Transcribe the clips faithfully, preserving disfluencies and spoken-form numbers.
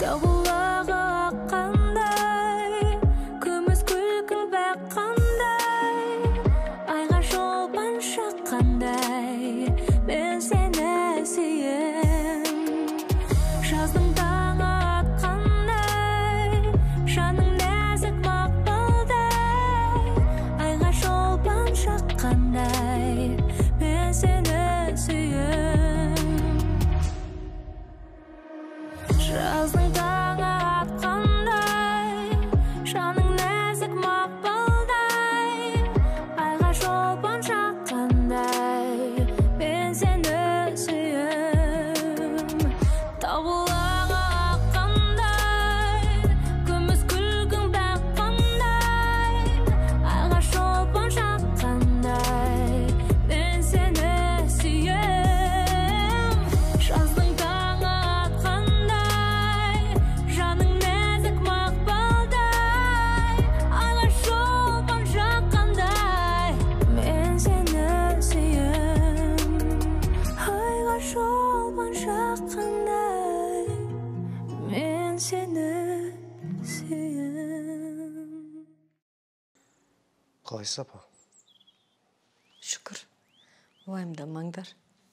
Таулығы аққандай, күміс күлкің баққандай, айға шолпан шаққандай, мен сені сүйем. Жаздың таңы атқандай, жаның нәзік мақпалдай, айға шолпан шаққандай, мен сені сүйем. Жаздың таңы атқандай, жаның нәзік мақпалдай, айға шолпан шаққандай, мен сені сүйем. Таулығы аққандай, күміс күлкің баққандай, айға шолпан шаққандай, мен сені сүйем. Жаздың таңы атқандай, жаның нәзік мақпалдай, айға шолпан шаққандай, мен сені сүйем. Айға шолпан шаққандай, мен сені сүйем. Қалайсыз апа? Шүкір. Уайымдамаңдар.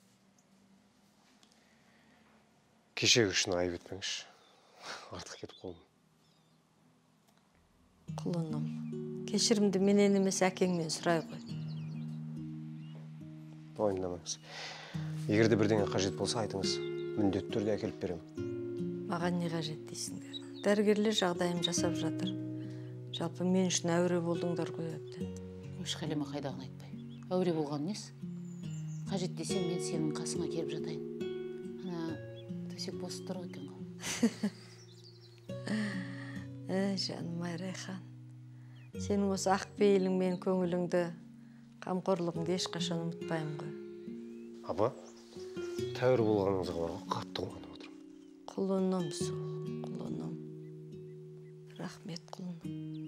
Кешегі үшін айып етпеңізші. Артық кетіп қалдым. Құлыным, кешірімді менен емес әкеңнен сұрай ғой. Уайымдамаңыз. Егер де бірдеңе қажет болса айтыңыз. Міндетті түрде әкеліп беремін. Маған не қажет дейсіңдер? Дәрігерлер жағдайым жасап жатыр. Жалпы мен үшін әуре болдыңдар ғой әбден. Өш Халима қайдағын айтпай. Әуре болған несі? Қажет десем мен сенің қасыңа келіп жатайын. Ана, төсек босып тұр екен ғой. Ә, жаным ай Райхан. Сенің осы ақ пейілің мен көңіліңді, қамқорлығыңды ешқашан ұмытпаймын ғой. Апа, тәуір болғаныңызға бар ғой, қатты қуанып отырмын. Құлыным сол, құлыным. Рахмет құлыным.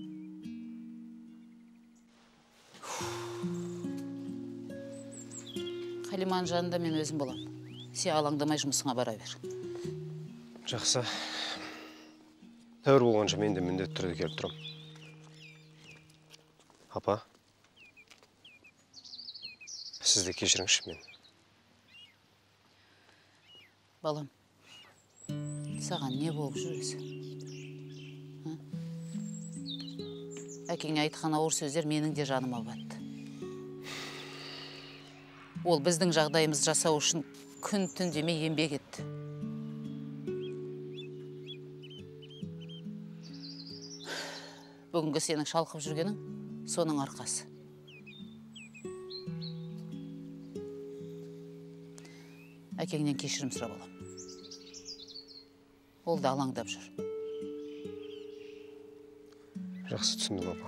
Халиманың жанында мен өзім болам. Сен алаңдамай жұмысыңа бара бер. Жақсы. Тәуір болғанша мен де міндетті түрде келіп тұрам. Апа, сіз де кешіріңізші мені. Балам, саған не болып жүресі? Әкеңе айтқан ауыр сөздер менің де жаныма батты. Ол біздің жағдайымыз жасау үшін күн түн демей еңбек етті. Бүгінгі сенің шалқып жүргенің соның арқасы. Әкеңнен кешірім сұра балам. Ол да алаңдап жүр. Жақсы түсіндім, апа.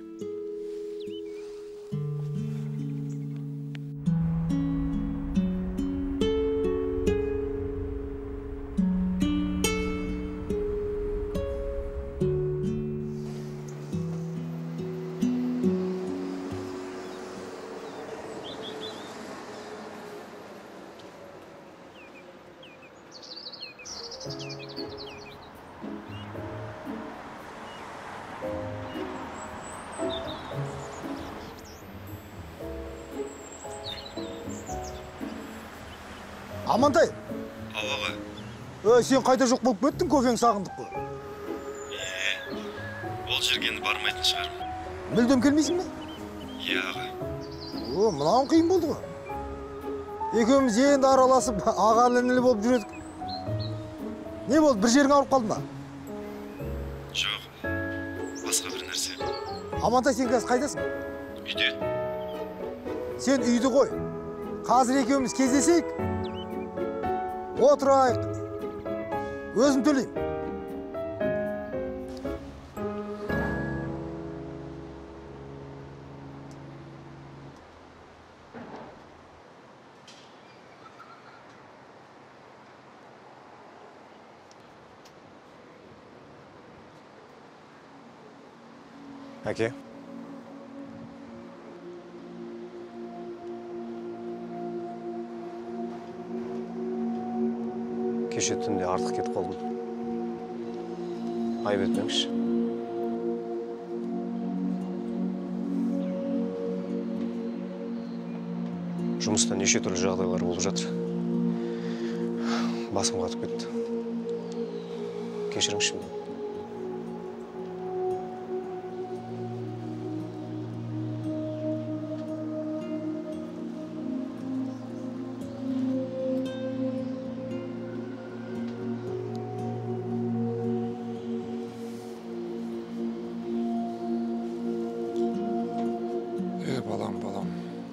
Амантай. Алаға. Ө, сен қайда жоқ болып кеттің, кофең сағындық қой. Е, ол жерге енді бармайтын шығар. Мүлдем келмейсің бе? Е, аға. О, мынауың қиын болды ғой. Екеуміз енді араласып, ағалы-інілі болып жүредік. Не болды, бір жерің ауырып қалды ма? Жоқ, басқа бір нәрсе. Амантай, сен қазір қайдасың? Үйде. Сен үйді қой. Қазір екеуміз кездесейік. Отырайық. Өзім төлеймін. Әке. Кеше түнде артық кетіп қалдым. Айып етпеңізші. Жұмыста неше түрлі жағдайлар болып жатыр. Басым қатып кетті. Кешіріңізші мені. Е, балам, балам.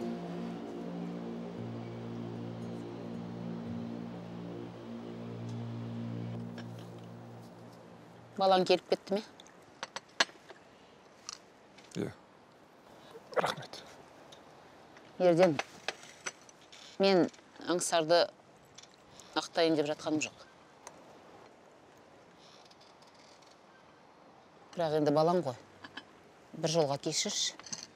Балаң келіп кетті ме? Е, рахмет. Ерден, мен аңсарды ақтайын деп жатқаным жоқ. Бірақ енді балаң ғой. Бір жолға кешірші.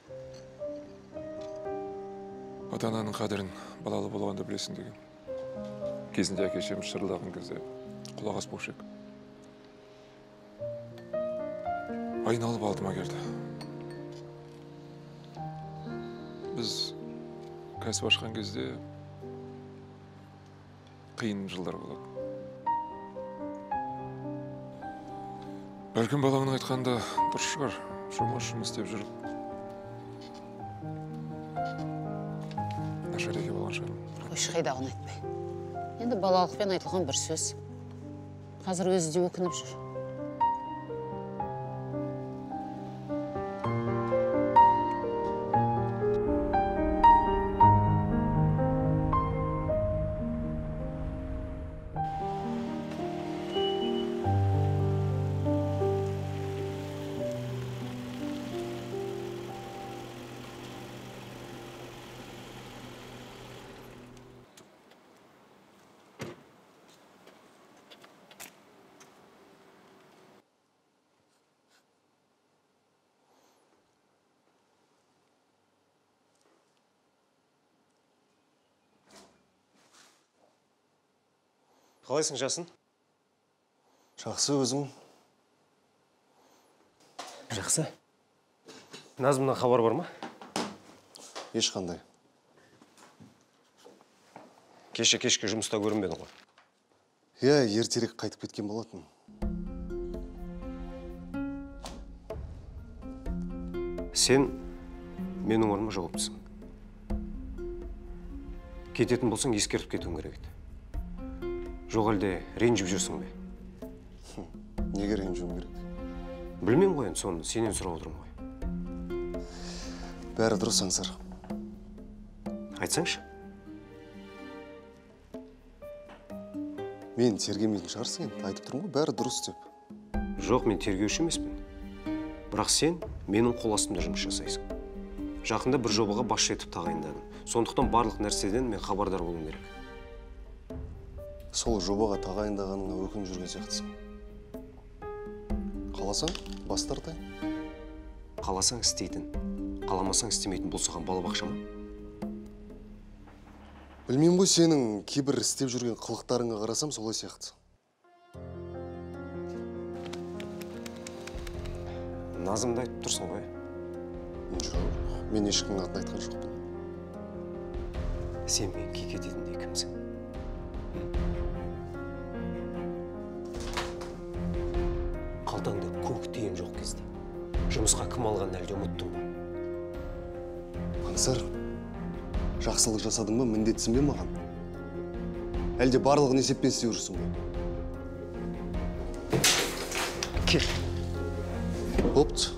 Ата-ананың қадірін балалы болғанда білесің деген. Кезінде әкешеміз шырылдаған кезде құлақ ас болушы ек. Айналып алдыма келді. Біз кәсіп ашқан кезде қиын жылдар болады. Бәлкім балаңның айтқанда дұрыс шығар, жұмыс жұмыс істеп жүріп. Нашар еке болған шығар. Қойшы қайдағын айтпай. Енді балалықпен айтылған бір сөз. Қазір өзі де өкініп жүр. Қалайсың жасын? Жақсы өзің? Жақсы. Назымнан хабар бар ма? Ешқандай. Кеше кешке жұмыста көрінбедің ғой. Иә, ертерек қайтып кеткен болатын. Сен менің орныма жауаптысың. Кететін болсаң ескертіп кетуің керек еді. Жоқ әлде ренжіп жүрсің бе? Неге ренжуім керек? Білмеймін ғой, соны сенен сұрап отырмын ғой. Бәрі дұрыс аңсар. Айтсаңшы? Мен тергемейтін шығарсың енді, айтып тұрмын ғой, бәрі дұрыс деп. Жоқ, мен тергеуші емеспін. Бірақ сен менің қол астымда жұмыс жасайсың. Жақында бір жобаға басшы етіп тағайындадым. Сондықтан барлық нәрседен мен хабардар болуым керек. Сол жобаға тағайындағаныңа өкініп жүрген сияқтысың. Қаласаң, бас тартайын. Қаласаң істейтін, қаламасаң істемейтін бұл саған балабақша ма? Білмеймін ғой, сенің кейбір істеп жүрген қылықтарыңа қарасам солай сияқты. Назымды айтып тұрсың ғой. Жоқ, мен ешкімнің атын айтқан жоқпын. Сен мен кекететіндей кімсің? Қалтаңда көк тиын жоқ кезде. Жұмысқа кім алған әлде ұмыттың ба? Аңсар, жақсылық жасадың ба, міндетсің бе маған? Әлде барлығын есеппен істеп жүрсің бе? Кел. Бопты.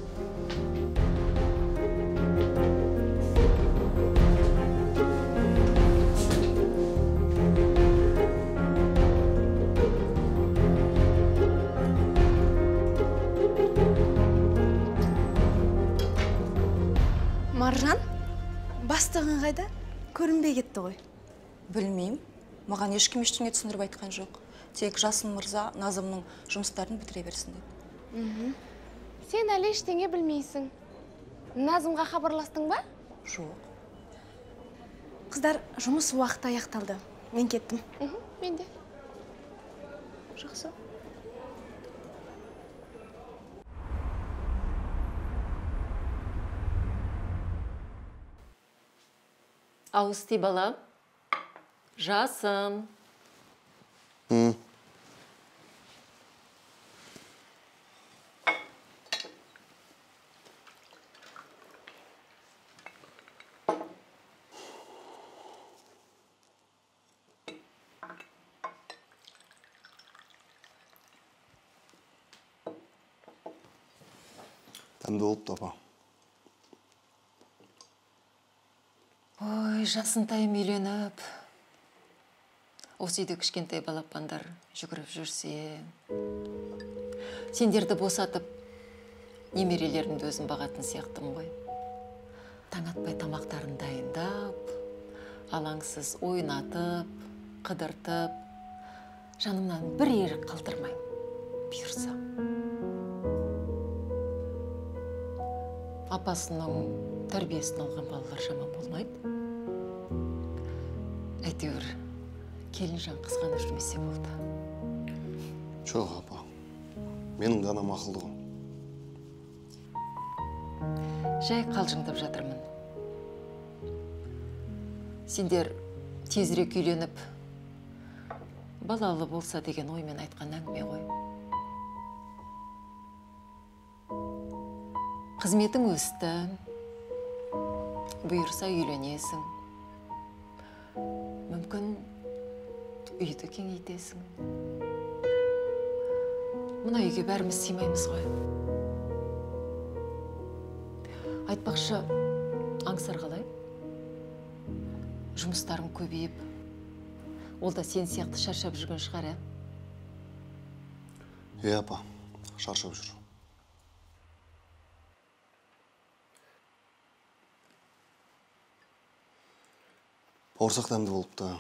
Маржан, бастығың қайда? Көрінбей кетті ғой. Білмеймін. Маған ешкім ештеңе түсіндіріп айтқан жоқ. Тек Жасын мырза Назымның жұмыстарын бітіре берсін деді. Сен әлі ештеңе білмейсің. Назымға хабарластың ба? Жоқ. Қыздар, жұмыс уақыты аяқталды. Мен кеттім. Мен де. Жақсы. Ауысты балам. Жасым. Hı. Тәмді болыпты, апа. Ой, жасынтайым үйленіп. Осы үйде кішкентай балапандар жүгіріп жүрсе. Сендерді босатып, немерелерімді өзім бағатын сияқтым ғой. Таң атпай тамақтарын дайындап, алаңсыз ойнатып, қыдыртып, жанымнан бір ерік қалдырмайым, бұйырса. Апасының тәрбиесін алған балалар жаман болмайды. Әйтеуір, келін жан қызғанып жүрмесе болды. Жоқ, апа. Менің де анам ақылды ғой. Жай қалжыңдап жатырмын. Сендер тезірек үйленіп, балалы болса деген оймен айтқан әңгіме ғой. Қызметің өсті, бұйырса үйленесің. Мүмкін үйді кеңейтесің. Мұна үйге бәріміз сыймаймыз ғой. Айтпақшы, аңсар қалай? Жұмыстарың көбейіп, ол да сен сияқты шаршап жүрген шығар, ә? Е, апа, шаршап жүр. Бауырсақ дәмді болыпты.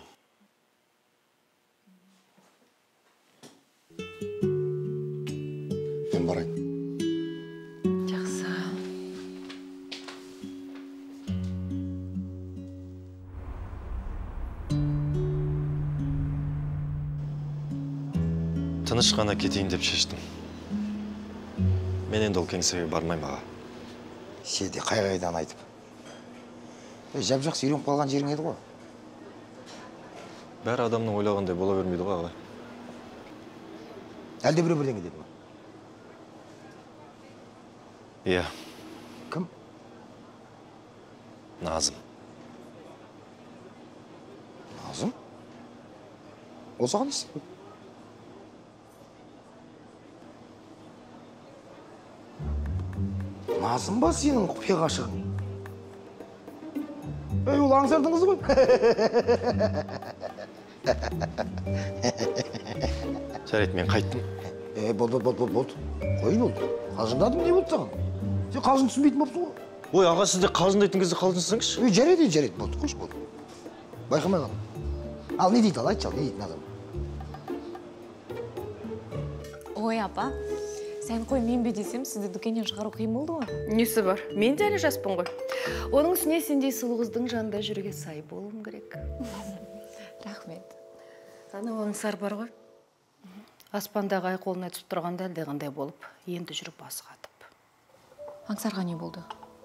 Мен барайын. Жақсы. Тыныш қана кетейін деп шештім. Мен енді ол кеңсеге бармаймын аға. Седе қай-қайдан айтып. Жап-жақсы үйреніп қалған жерің еді ғой. Бәрі адамның ойлағандай бола бермейді ғой аға. Әлде біреу бірдеңе деді ма? Иә. Кім? Назым. Назым? Ол саған істеді? Назым ба сенің құпия ғашығың? Ей, ол аңсардың қызы ғой. Жарайды, мен қайттым. Е, болды, болды, болды, болды. Қой болды. Қалжыңдадым, не болды саған? Сен қалжың түсінбейтін болыпсың ғой. Ой, аға, сізде қалжыңдайтын кезде қалжыңсаңызшы. Ой, жарайды, жарайды, болды, қойшы, болды. Байқамай қалам. Ал, не дейді, ал, айтшы, ал, не дейді Назым? Ой, апа, сен қой мен бе десем, сізді дүкеннен шығару қиын болды ғой? Несі бар? Мен де әлі жаспын ғой. Оның үстіне сендей сұлу қыздың жанында жүруге сай болуым керек. Рахмет. Ана Аңсар бар ғой. Аспандағы ай қолына түсіп тұрғанда әлдеқандай болып, енді жүріп басы қатып. Аңсарға не болды?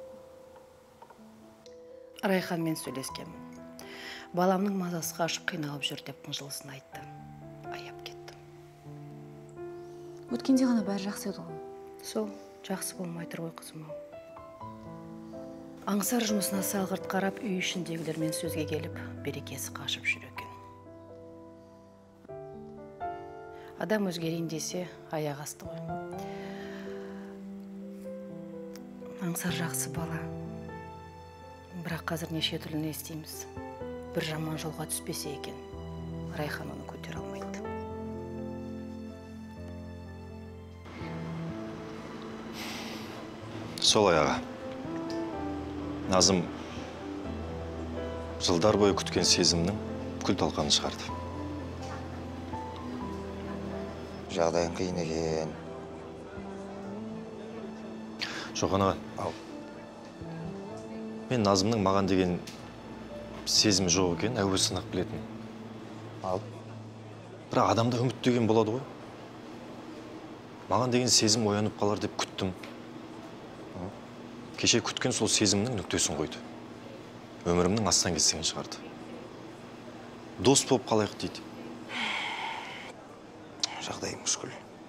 Райханмен сөйлескем. Баламның мазасы қашып қиналып жүр деп қынжылысын айтты. Аяп кеттім. Өткенде ғана бәрі жақсы еді ғой. Сол, жақсы болмай тұр ғой қызым ау. Аңсар жұмысына салғырт қарап, үй ішіндегілермен сөзге келіп, берекесі қашып жүр екен. Адам өзгерейін десе, аяқ асты ғой. Аңсар жақсы бала. Бірақ қазір неше түрліні естейміз. Бір жаман жолға түспесе екен, Райхан оны көтер алмайды. Солай аға. Назым жылдар бойы күткен сезімнің күл талқаны шығарды. Жағдайың қиын екен. Жоқ аға. Мен Назымның маған деген сезімі жоқ екен, әуесін-ақ білетін. Ал. Бірақ адамда үміт деген болады ғой. Маған деген сезім оянып қалар деп күттім. Кеше күткен сол сезімнің нүктесін қойды. өмірімнің астан кестеген шығарды. Дос болып қалайық дейді. Жағдай мүшкіл.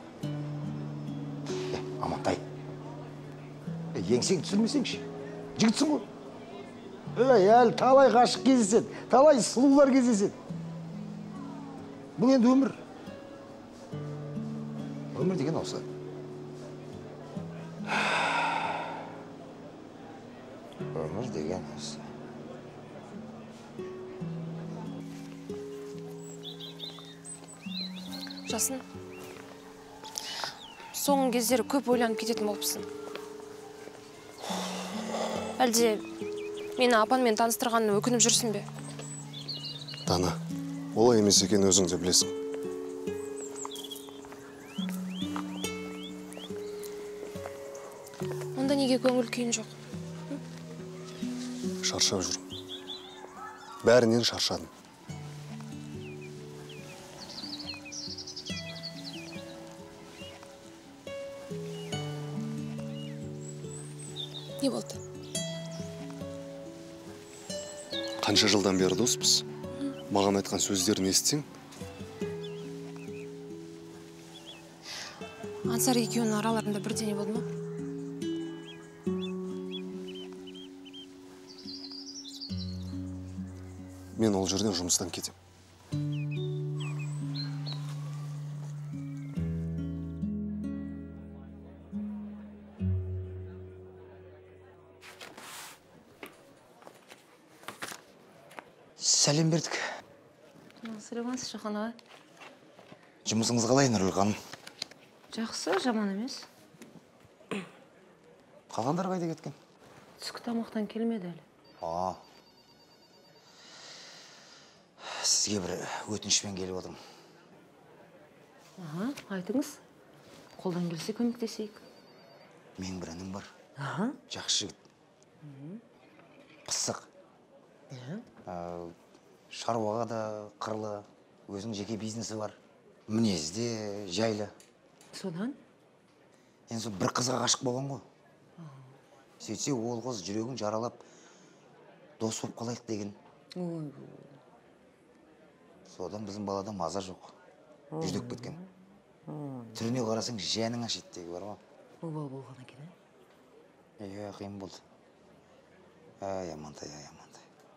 Амантай. Еңсең түсірмесеңші. Жігітсің ғой. Ей, әлі талай ғашық кездеседі, талай сұлулар кездеседі. Бұл енді өмір. Өмір деген осы. Өмір деген осы. Жасын, соңғы кездері көп ойланып кететін болыпсың. Әлде мені апанмен таныстырғанына өкініп жүрсің бе? Дана, олай емес екен өзің де білесің. Онда неге көңіл күйін жоқ? Шаршап жүрмін. Бәрінен шаршадым. Не болды? Қанша жылдан бері доспыз? Маған айтқан сөздерін естісең? Ансар екеуінің араларында бірдеңе болды ма? Мен ол жерден жұмыстан кетем. Сәлем бердік. Сәлематсыз, Шахан аға. Жұмысыңыз қалай, Нұрлы ханым? Жақсы, жаман емес. Қалғандар қайда кеткен? Түскі тамақтан келмеді әлі. А. Сізге бір өтінішпен келіп отырмын. Аха, айтыңыз. Қолдан келсе көмектесейік. Мен бір інім бар. Аха. Жақсы жігіт. Пысық. Шаруаға да қырлы, өзінің жеке бизнесі бар. Мінезде, жайлы. Содан? Енді бір қызға ғашық болған ғой. Сөйтсе, ол қыз жүрегін жаралап, дос болып қалайық деген. Содан біздің балада маза жоқ. Жүдеп кеткен. Түріне қарасаң, жәнің ашеттегі бар ма? Обал болған екен, ә? Е, қиын болды. Ай, Амантай, ай, Амантай.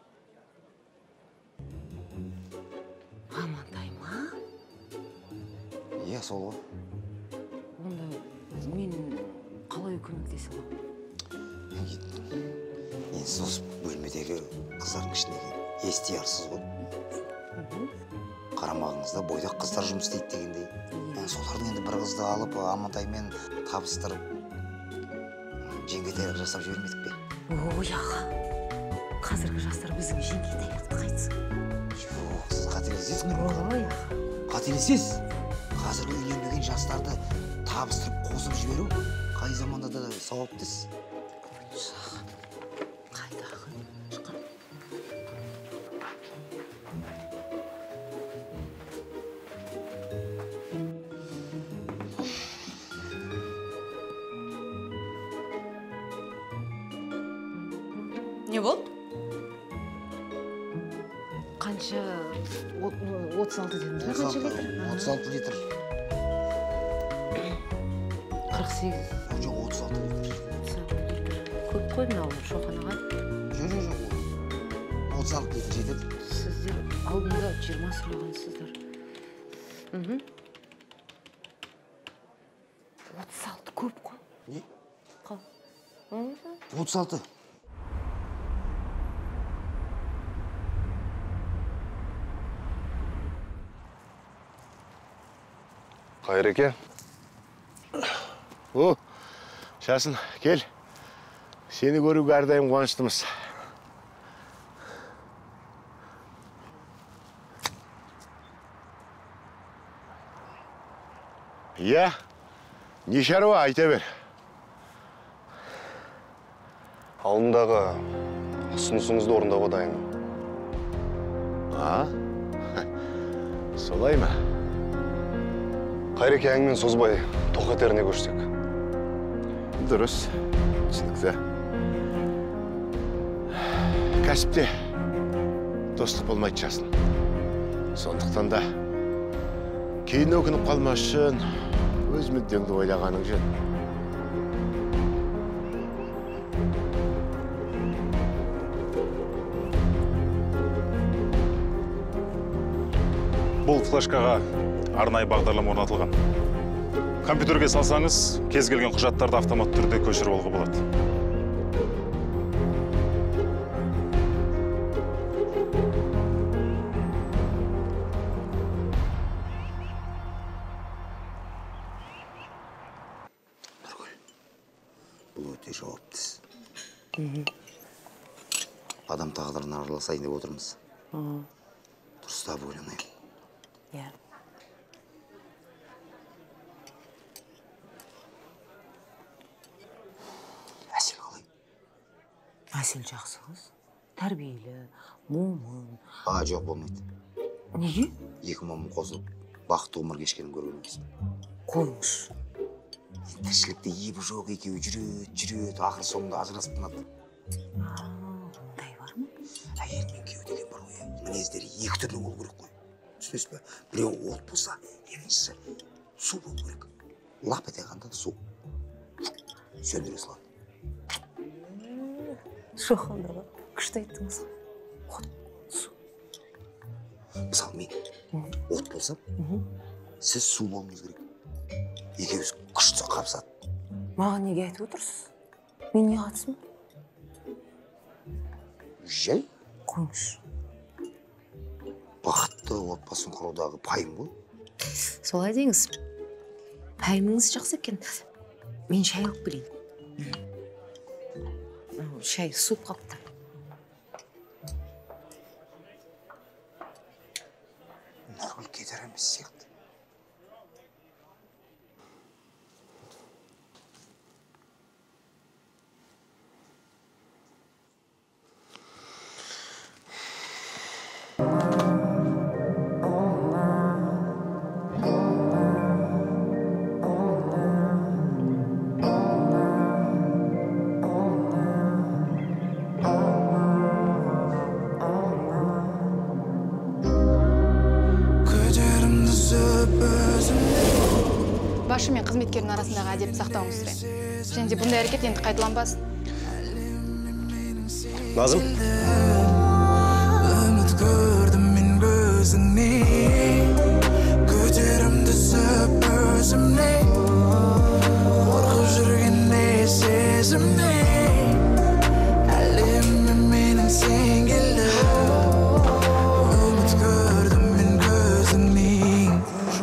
Амантай ма? Е, сол ғой. Онда мен қалай көмектесіп ол? Енді сол бөлмедегі қыздардың ішіндегі ести арсыз ғой. Қарамағыңызда бойдақ қыздар жұмыс істейді дегендей. Солардың енді бір қызды алып, Амантаймен табыстырып, жеңгетайлық жасап жібермедік бе? Ой, аға. Қазіргі жастар біздің жеңгетайлықты қайтсын. Жоқ, сіз қателесесіз, Нұрлы. Ой, аға. Қателесесіз. Қазіргі үйленбеген жастарды табыстырып қосып жіберу қай заманда да сауаптысыз. Қайдағы? Шыққан. Не болды? Қанша? отыз алты дедіңіз бе? Қанша литр? отыз алты литр. қырық сегіз. Жоқ, отыз алты литр. Көп қой мынау, Шоқан аға. Жоқ, жоқ, жоқ. отыз алты литр жетеді. Сіздер алдында жиырма сөйлегенсіздер. отыз алты көп қой. Не? Қал. отыз алты. Қайреке. О, Шасын, кел. Сені көруге әрдайым қуаныштымыз. Иә, не шаруа, айта бер. Алдымдағы ұсынысыңызды орындауға дайынмын. А? Солай ма? Қайреке әңгімен созбай, тоқетеріне көшсек. Дұрыс, түсінікті. кәсіпте достық болмайды жасын. Сондықтан да кейін өкініп қалмас үшін өз мүддеңді ойлағаның жөн. Бұл флешкаға арнайы бағдарлама орнатылған. Компьютерге салсаңыз, кез келген құжаттарды автомат түрде көшіріп алуға болады. Бұл өте жауапты іс. Адам тағдырына араласайын деп отырмыз. Дұрыстап ойланайын. Иә. Әсел қалай? Әсел жақсы қыз. Тәрбиелі, момын. А, жоқ болмайды. Неге? Екі момын қосылып, бақытты ғұмыр кешкенін көрген емеспін. Қойыңыз. Тіршілікте ебі жоқ екеуі жүреді, жүреді, ақыр соңында ажырасып тынады. Ондай бар ма? Әйел мен күйеу деген бар ғой. Мінездері екі түрлі болу керек қой. Түсінесіз бе? Біреу от болса, екіншісі су болу керек. Лап ете қанда су. Сөндіре салады. Шоқанда ба? Күшті айттыңыз. От, су. Мысалы мен от болсам, сіз су болуыңыз керек. Екеуіз күшті қапсады. Маған неге айтып отырсыз? Мен не қатысым? Жай? Қойыңыз. Бақытты отбасын құрудағы пайым ғой. Солай деңіз. Пайымыңыз жақсы екен. Мен шай алып келейін. Шай суып қапты. Нұргүл кетер емес сияқты. Басшы мен қызметкердің арасындағы әдепті сақтауыңыз сұрайын. Және де бұндай әрекет енді қайталанбасын. Назым? Үміт көрдім мен көзіңнен, көтерімді түсіп өзімнен, қорқып жүргенде сезімнен, әлемім менің сен келді. Үміт көрдім мен көзіңнен,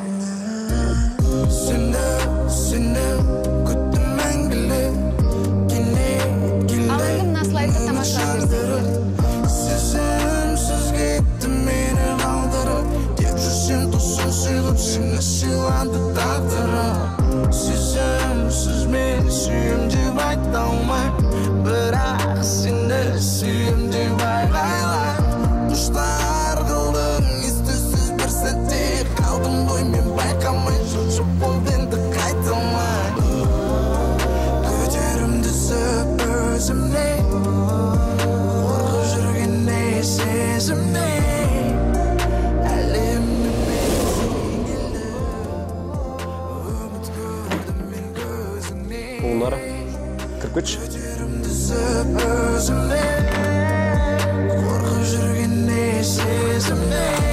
сені, сені күттім мәңгілік, келе, келе. Ал енді мына слайды тамашалап берсеңіздер. Сезімсіз кетті мені қалдырып, деп жүрсем тосын сүйіп, сені сыйланды тағдырым. Сезімсіз мені сүйем деп айта алмаймын, бірақ сені сүйем деп айғайлаймын. Құштар қылдың ес-түссіз бір сәтте, қалдым ғой мен байқамай, жұп болды енді қайталмай. Көтерімді түсіп өзімнен, қорқып жүргенде сезімнен, әлемім менің сен келді. Үміт көрдім мен көзіңнен, Ұлнара, кіріп кетші. көтерімді түсіп өзімнен, қорқып жүргенде сезімнен,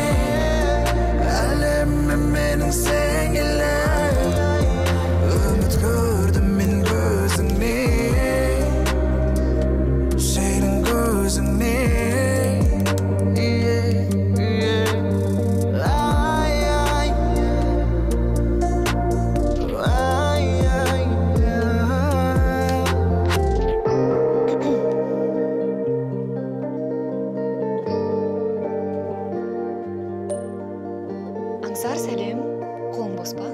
әлемім менің сен келді. Үміт көрдім мен көзіңнен, сенің көзіңнен. Ай, ай, ай, ай, Аңсар, сәлем. Қолың бос па?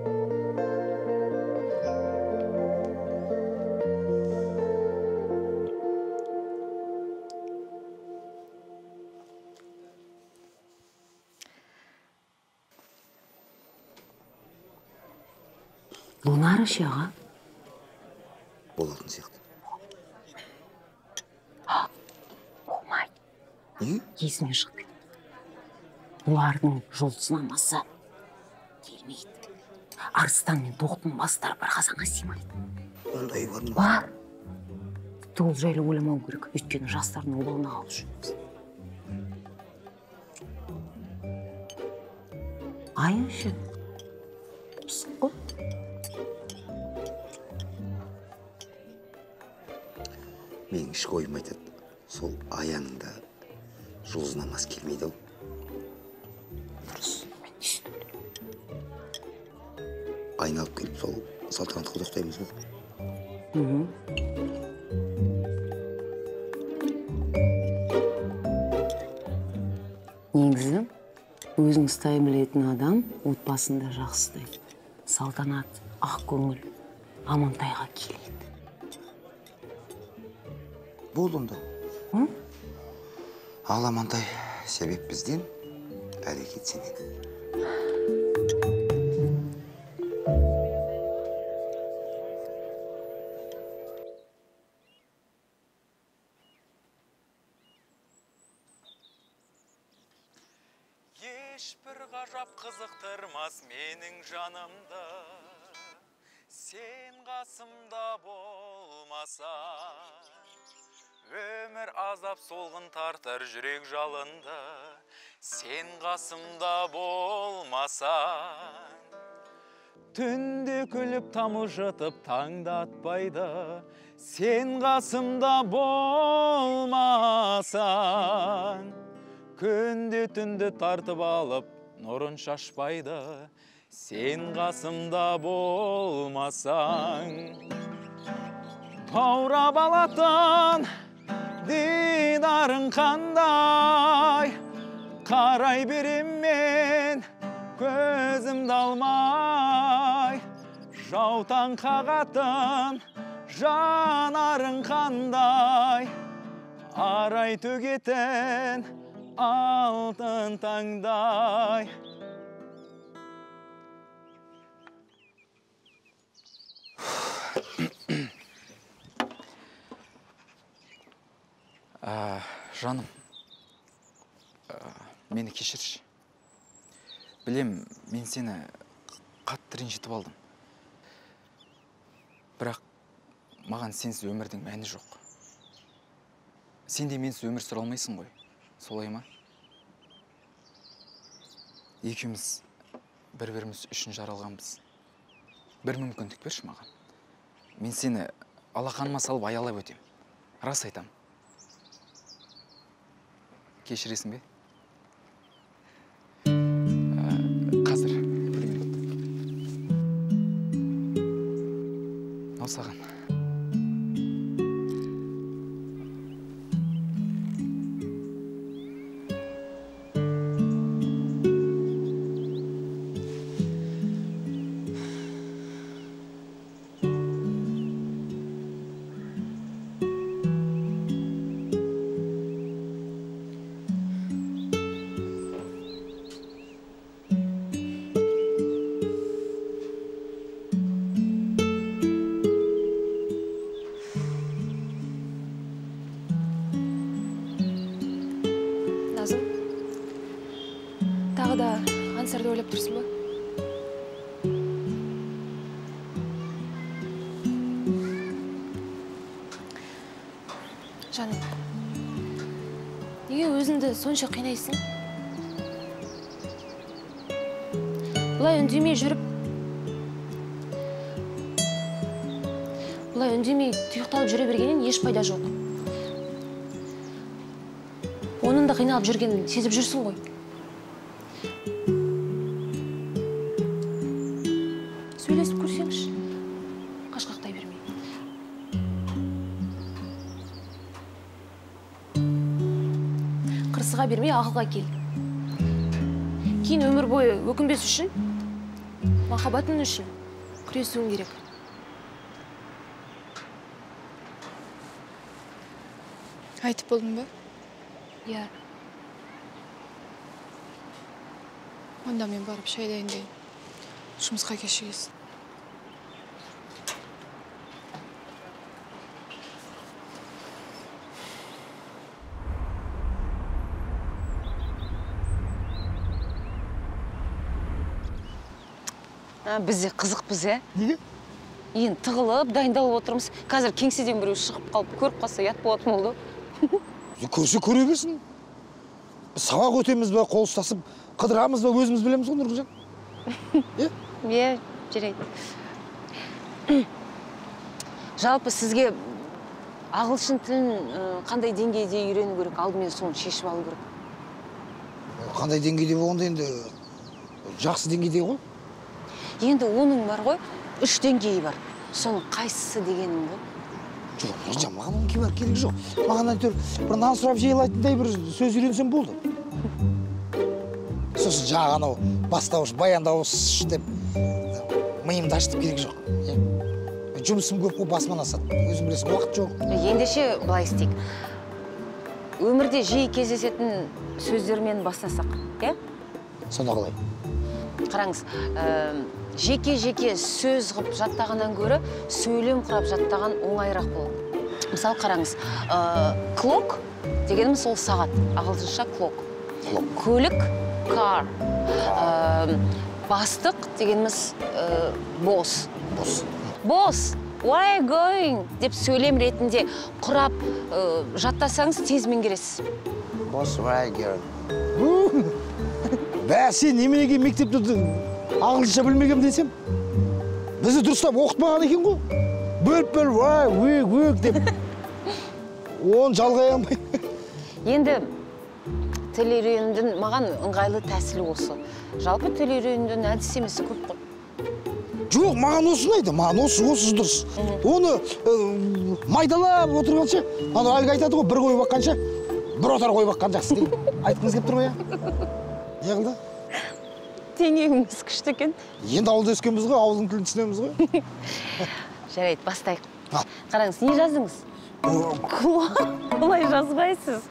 Лунара ше аға? Болатын сияқты. Омай. Не? Есіне шығып кетті. Бұлардың жол сынамаса келмейді. Арыстан мен Тоқтың бастары бір қазанға сыймайды. Ондай бар ма? Бар. Тіпті ол жайлы ойламау керек. Өйткені жастардың обалына қалып жүрміз. Айыншы. Пысық қой. Менің ішкі ойым айтады, сол Аяның да жұлдыз намаз келмейді ау. Айналып келіп сол салтанатқа тоқтаймыз ғой. Негізі, өзің ұстай білетін адам отбасында жақсы ұстайды. Салтанат, ақ көңіл, Амантайға келеді. Бол онда. Ал Амантай, себеп бізден, әрекет сенен. Ешбір ғажап қызықтырмас менің жанымды, сен қасымда болмаса. Өмір азап солғын тартар жүрек жалынды, сен қасымда болмасаң. Түнде күліп тамылжытып таңда атпайды, сен қасымда болмасаң. Күнде түнді тартып алып нұрын шашпайды, сен қасымда болмасаң. Баурап алатын дидарың қандай, қарай берем мен көзімді алмай. Жаутаң қағатын жанарың қандай, арай төгетін алтын таңдай. Ә, жаным, ә, мені кешірші. Білем, мен сені қатты ренжітіп алдым. Бірақ маған сенсіз өмірдің мәні жоқ. Сен де менсіз өмір сүре алмайсың ғой, солай ма? Екеуміз бір-біріміз үшін жаралғанбыз. Бір мүмкіндік берші маған. Мен сені алақаныма салып аялап өтем. Рас айтам. Кешіресің бе? Қазір бір минут. Ал саған. Тағы да аңсарды ойлап тұрсың ба? Жаным, неге өзіңді сонша қинайсың? Бұлай үндемей жүріп, бұлай үндемей тұйықталып жүре бергеннен еш пайда жоқ. Оның да қиналып жүргенін сезіп жүрсің ғой. Сөйлесіп көрсеңші, қашқақтай бермей. Қырсыға бермей ақылға кел. Кейін өмір бойы өкінбес үшін, махаббатың үшін күресуің керек. Айтып болдың ба? Иә. Онда мен барып шай дайындайын. Жұмысқа кешігесің. Бізде қызықпыз, ә? Неге? Енді тығылып, дайындалып отырмыз. Қазір кеңседен біреу шығып қалып, көріп қалса ят болатын болды. Көрсе көре берсін. Сабақ өтеміз бе, қол ұстасып, қыдырамыз ба, өзіміз білеміз ғой, Нұргүлжан. Е, жарайды. Жалпы сізге ағылшын тілін қандай деңгейде үйрену керек, алдымен соны шешіп алу керек. Қандай деңгейде болғанда енді жақсы деңгейде ғой. Енді оның бар ғой, үш деңгейі бар. Соның қайсысы дегенім ғой? Жоқ, Нұржан, маған оның кейбір керек жоқ. Маған әйтеуір бір нан сұрап жейілайтындай бір сөз үйренсем болды. Сосын жаңа анау бастауыш, баяндауыш деп миымды ашытып керек жоқ. Жұмысым көп қой, басымнан асады. Өзім білесің, уақыт жоқ. Ендеше былай істейік. Өмірде жиі кездесетін сөздермен бастасақ, е? Сонда қалай? Қараңыз, жеке-жеке сөз қып жаттағаннан көрі, сөйлем құрап жаттаған оңайырақ болады. Мысалы, қараңыз, клок дегеніміз ол сағат, ағылшынша клок. Көлік, car. Бастық дегеніміз босс. Босс, where are you going? Деп сөйлем ретінде құрап жаттасаңыз тез меңгересіз. Босс, where are you going? Бә, сен неменеге мектепті ағылшынша білмегем десем? Бізді дұрыстап оқытпаған екен ғой. Бөліп-бөліп, вай, өк, өк деп. Оны жалғай алмай. Енді тіл үйренудің маған ыңғайлы тәсілі осы. Жалпы тіл үйренудің әдістемесі көп қой. Жоқ, маған осы ұнайды, маған осы, осы дұрыс. Оны майдалап отырғанша, ана әлгі айтады ғой, бір қой баққанша, бір отар қой баққан жақсы дейді. Айтқыңыз келіп тұр ғой, я? Не қылды? Теңегіңіз күшті екен. Енді ауылда өскенбіз ғой, ауылдың тілін түсінеміз ғой. Жарайды, бастайық. Қараңыз, не жаздыңыз? Олай жазбайсыз.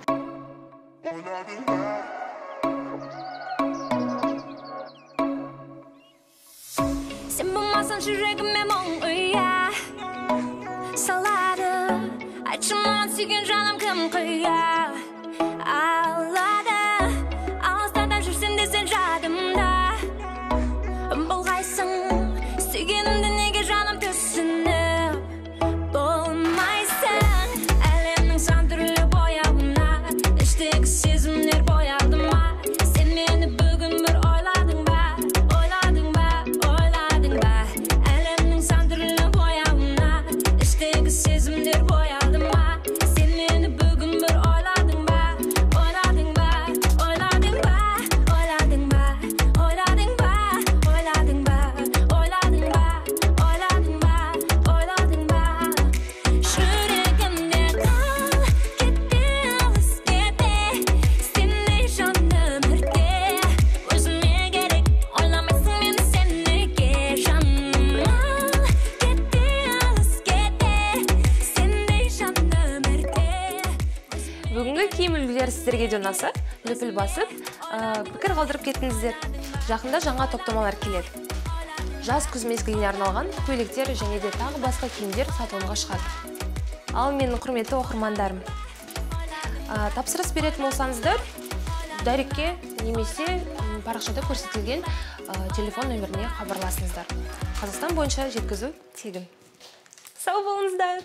Сен болмасаң жүрегіме мұң ұя салады. Айтшы маған сүйген жаным кім құя алады. Алыстардан жүрсен де сен жадымда болғайсың. Сүйгенімді неге жаным түсініп болмайсың. Әлемнің сан түрлі бояуына іштегі сезімдер боялды ма? Сен мені бүгін бір ойладың ба? Ойладың ба? Ойладың ба? Әлемнің сан түрлі бояуына іштегі сезімдер боялды ма? Сен мені бүгін бір ойладың ба? Ойладың ба? Ойладың ба? Ойладың ба? Ойладың ба? Ойладың ба? Ойладың ба? Ойладың ба? Ойладың ба? Жүрегімде қал кетті, алыс кете. Сендей жаным өрте. Өзіме керек, ойламайсың мен сен неге жаным. Ал кетті, алыс кете. Сендей жаным өрте. Бүгінгі киім үлгілері сіздерге де ұнаса, лүпіл басып, пікір қалдырып кеттіңіздер. Жақында жаңа топтамалар келеді. Жаз күз мезгіліне арналған көйлектер және де тағы басқа киімдер сатылымға шығады. Ал менің құрметті оқырмандарым, тапсырыс беретін болсаңыздар, дайректке немесе парақшада көрсетілген телефон нөміріне хабарласыңыздар. Қазақстан бойынша жеткізу тегін. Сау болыңыздар.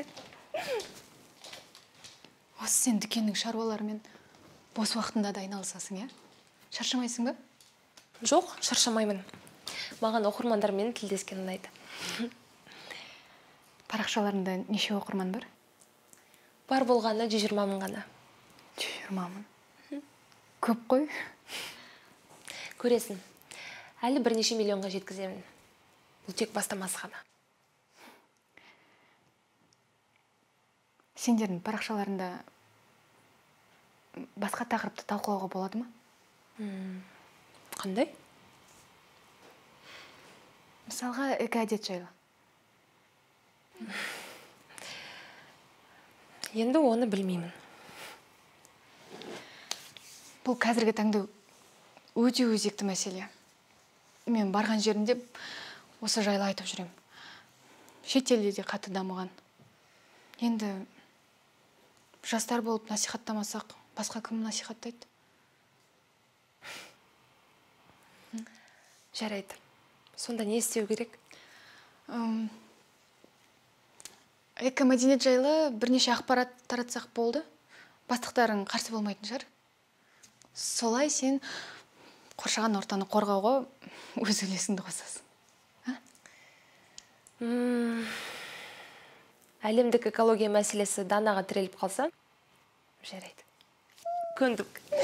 Осы сен дүкеннің шаруаларымен бос уақытында да айналысасың, е? Шаршамайсың ба? Жоқ, шаршамаймын. Маған оқырмандармен тілдескен ұнайды. Парақшаларында неше оқырман бар? Бар болғаны жүз жиырма мың ғана. жүз жиырма мың. Көп қой. Көресің, әлі бірнеше миллионға жеткіземін. Бұл тек бастамасы ғана. Сендердің парақшаларында басқа тақырыпты талқылауға болады ма? Қандай? Мысалға, эко-әдет жайлы. Енді оны білмеймін. Бұл қазіргі таңда өте өзекті мәселе. Мен барған жерінде осы жайлы айтып жүрем. Шетелде де қатты дамыған. Енді жастар болып насихаттамасақ, басқа кім насихаттайды? Жарайды. Сонда не істеу керек? Экомәдениет жайлы бірнеше ақпарат таратсақ болды. Бастықтарың қарсы болмайтын шығар. Солай сен қоршаған ортаны қорғауға өз үлесіңді қосасың. Әлемдік экология мәселесі данаға тіреліп қалса, жарайды. Көндік.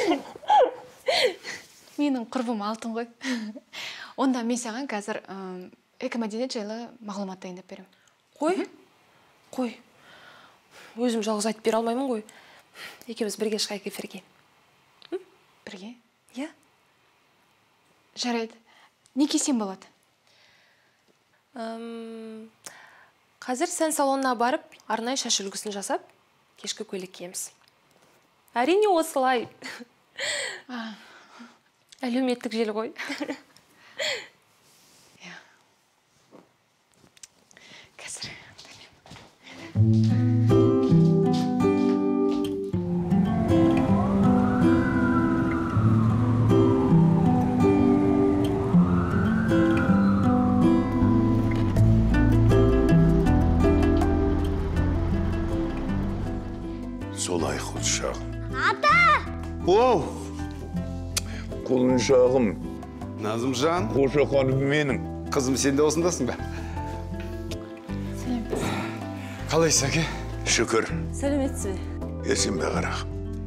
Менің құрбым алтын ғой. Онда мен саған қазір экомәдениет жайлы мағлұмат дайындап беремін. Қой? Қой. Өзім жалғыз айтып бере алмаймын ғой. Екеуміз бірге шығайық эфирге. Бірге? Иә. Жарайды. Не кисем болады? Қазір сән салонына барып, арнайы шаш үлгісін жасап, кешкі көйлек киеміз. Әрине осылай. Әлеуметтік желі ғой. Қазір. Солай құлшағым. Ата! Оу! Құлыншағым. Назымжан. Қоша қаным менің. Қызым, сен де осындасың ба? Қалайсыз, әке? Шүкір. Сәлеметсіз бе? Есен бе қарақ.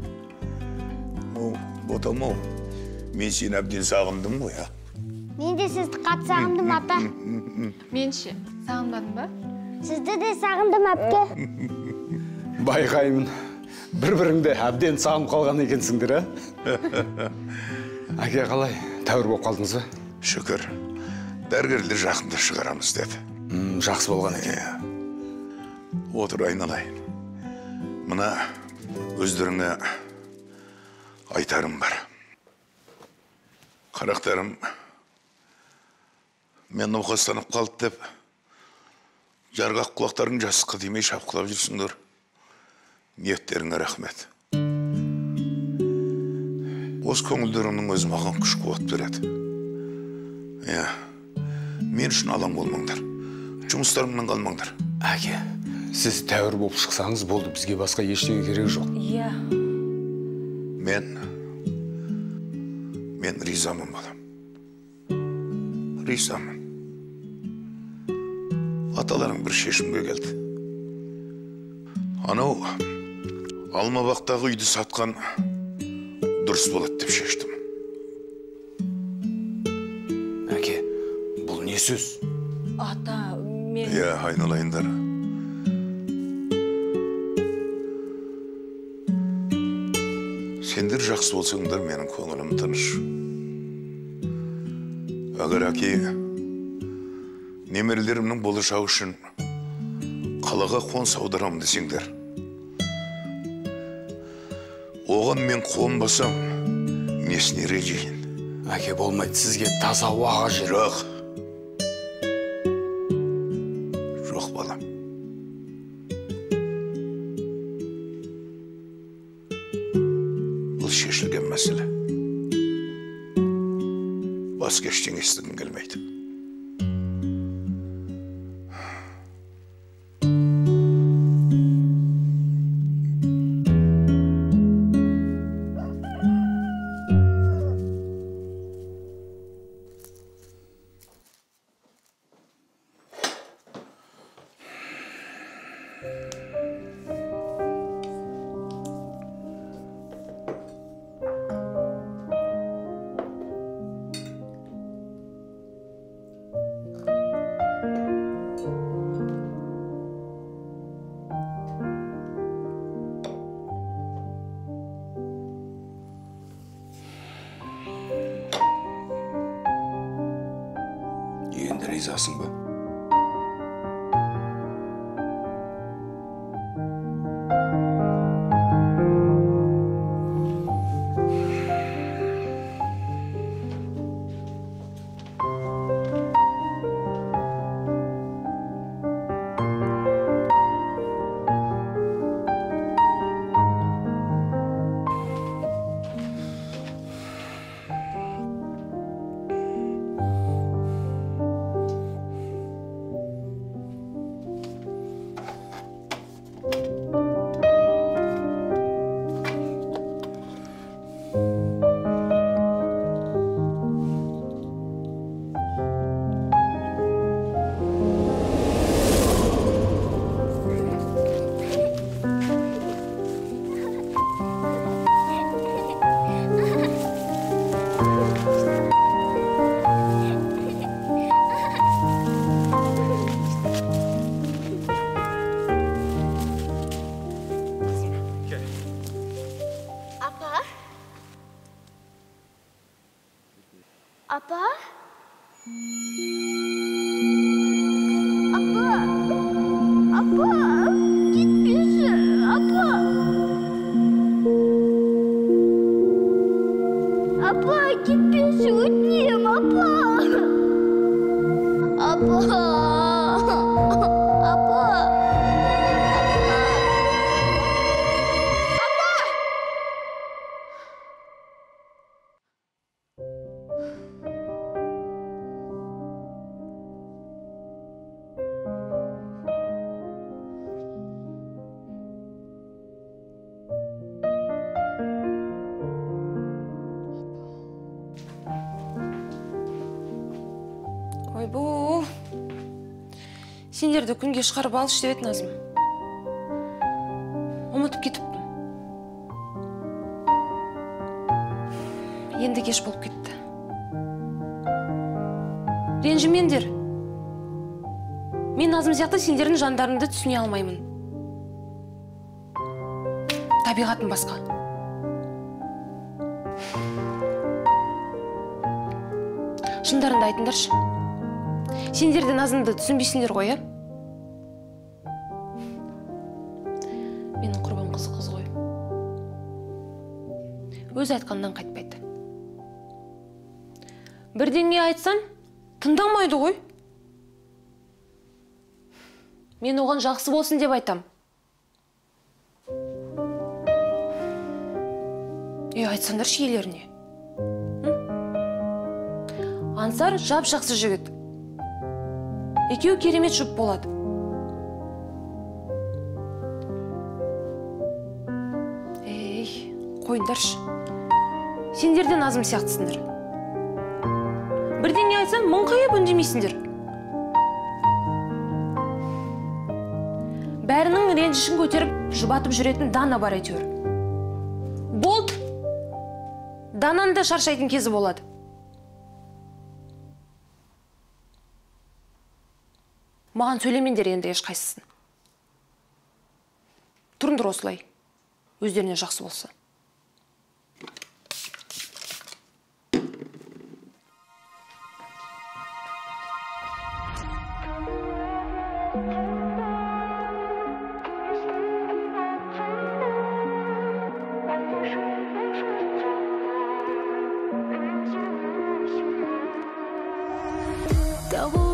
Боталмау, мен сені әбден сағындым ғой, а? Мен де сізді қатты сағындым, ата. Мен ше, сағынбадың ба? Сізді де сағындым, әпке. Байқаймын. Бір-біріңді әбден сағынып қалған екенсіңдер, а? Әке, қалай? Тәуір болып қалдыңыз ба? Шүкір. Дәрігерлер жақында шығарамыз деді. Жақсы болған екен. Отыр, айналайын. Мына өздеріңе айтарым бар. Қарақтарым, мен науқастанып қалды деп, жарғақ құлақтарың жасыққа демей шапқылап жүрсіңдер. Ниеттеріңе рахмет. Осы көңілдеріңнің өзі маған күш қуат береді. Иә, мен үшін алаң болмаңдар. Жұмыстарыңнан қалмаңдар. Әке, сіз тәуір болып шықсаңыз болды, бізге басқа ештеңе керек жоқ. Иә. Мен, мен ризамын балам. Ризамын. Аталарың бір шешімге келді. Анау Алмабақтағы үйді сатқан дұрыс болады деп шештім. Әке, бұл не сөз? Ата, мен... Иә, айналайындар. Сендер жақсы болсаңдар, менің көңілім тыныш. Ағыр әке, немерелерімнің болашағы үшін қалаға қоныс аударам десеңдер, оған мен қонбасам, несіне ренжейін? Әке, болмайды, сізге таза уаға жер. Жоқ. Жоқ, балам. Бұл шешілген мәселе. Басқа ештеңе естігім келмейді. Енді ризасың ба? Апа? Апа? Апа? Кетпеші, апа? Апа, кетпеші, өтінем, апа? Апа? Апа? Ойбу, сендерді күнге шығарып алыш деп еді Назым. Ұмытып кетіппін. Енді кеш болып кетті. Ренжімеңдер. Мен Назым сияқты сендердің жандарыңды түсіне алмаймын. Табиғатым басқа. Шындарында айтыңдаршы. Сендер де Назымды түсінбейсіңдер ғой, ә? Менің құрбым қызы қыз ғой. Өз айтқаннан қайтпайды. Бірдеңе айтсам, тыңдамайды ғой. Мен оған жақсы болсын деп айтам. Е, айтсаңдаршы иелеріне. Ансар жап жақсы жігіт. Екеуі керемет жұп болады. Ей, қойындаршы. Сендер де Назым сияқтысыңдар. Бірдеңе айтсам, мұңқайып үндемейсіңдер. Бәрінің ренжішін көтеріп, жұбатып жүретін Дана бар әйтеуір. Болды. Дананың да шаршайтын кезі болады. Маған сөйлемендер енді ешқайсысын. Тұрыңдар осылай. Өздеріне жақсы болса. Double